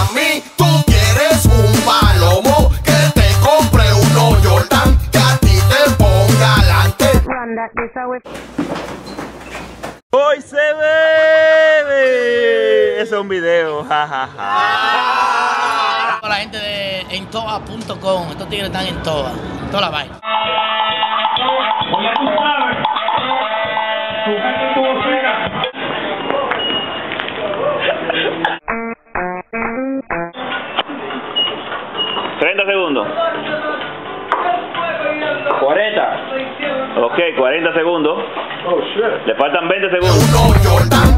mami, tú quieres un palomo, que te compre uno Jordan, que a ti te ponga alante. Hoy se bebe. Ese es un video, jajaja. La gente de entoa.com, estos tigres están en toda la vaina. Oye, tú sabes, tu gente estuvo cerca. Segundos. 40. Ok, 40 segundos. Oh, shit. Le faltan 20 segundos. Uno Jordan,